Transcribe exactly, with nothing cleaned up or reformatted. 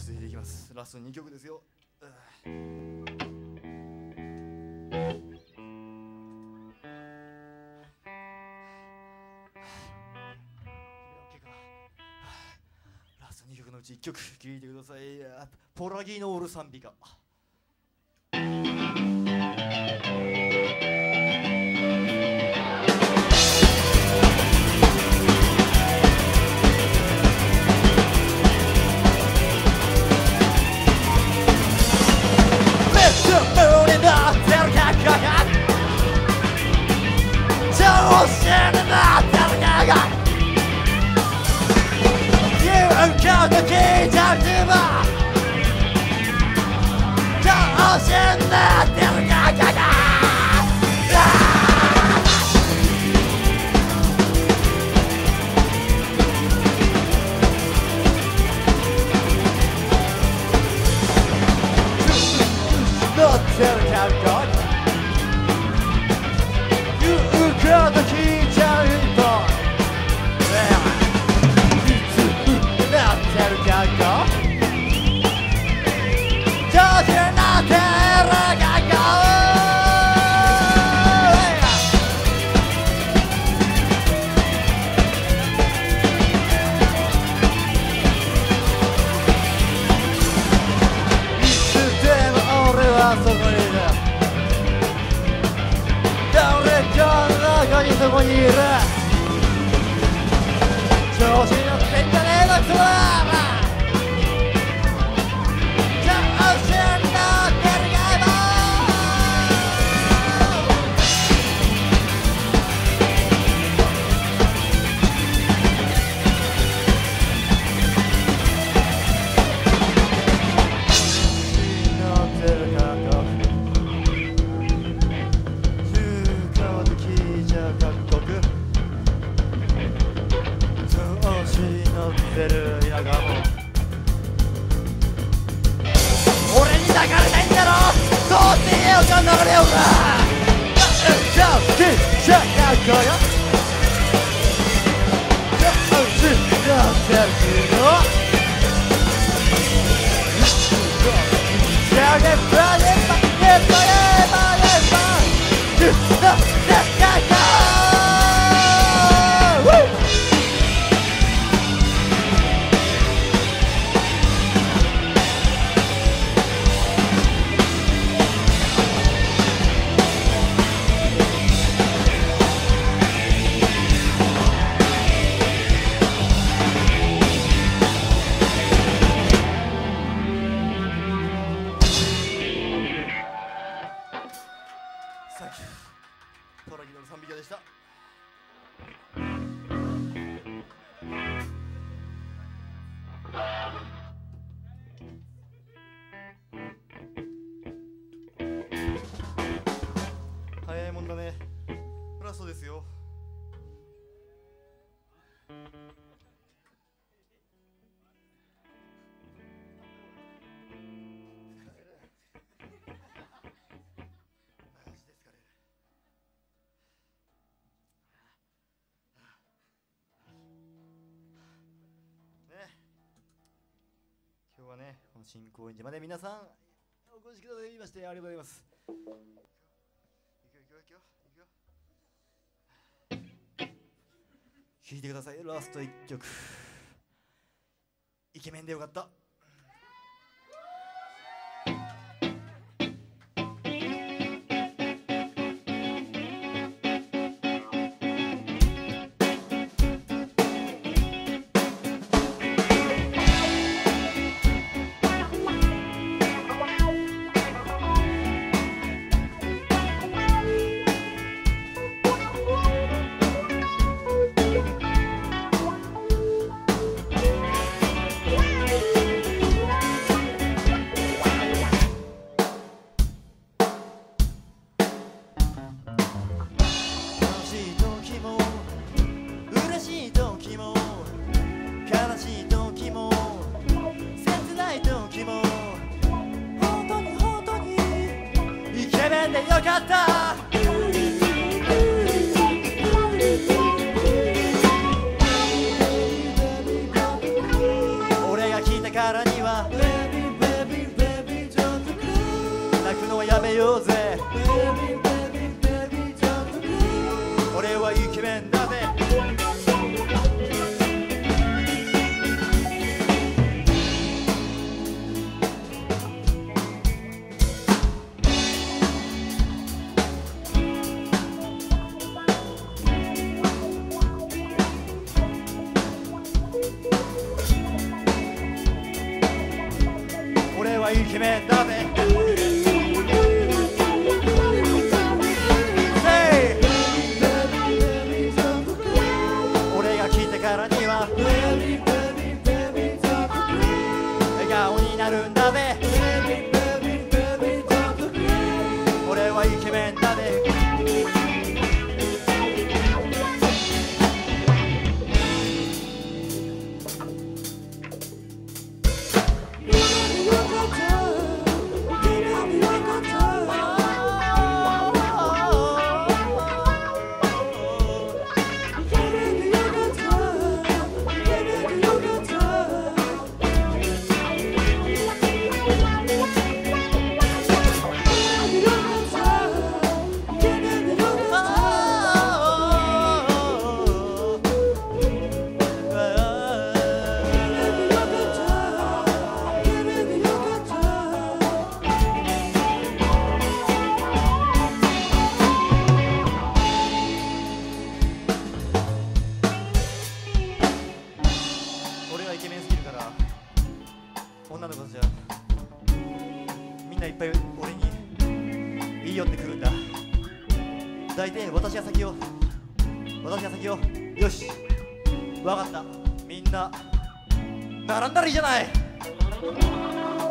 続いていきます。ラストにきょくですよ。ラストにきょくのうちいっきょく聴いてください。ポラギノール賛美歌。そこにいる調子に乗ってんじゃねえのクソだ調子に乗ってるかいも乗ってるか俺に抱かれたいんだろそうって言えよじゃあ流れようかじゃあじゃあやっこよじゃあじゃあじゃあじゃあゲッパゲッパゲッパゲッパゲッパゲッパポラギノール賛美歌でした。早いもんだね。ラストですよ。今日はね、この新高円寺まで皆さんお越しくださいましてありがとうございます。いくよいくよいくよいくよ。聴いてください。ラストいっきょく。イケメンでよかった。でよかった俺が来たからにはべようぜ。俺はイケメンだぜ。俺はイケメンだぜ。俺が来てからには笑顔になるんだぜ。俺はイケメンだぜ。イケメンすぎるから女の子たちはみんないっぱい俺にいいよってくるんだ。大体私が先を私が先をよし分かった、みんな並んだらいいじゃない。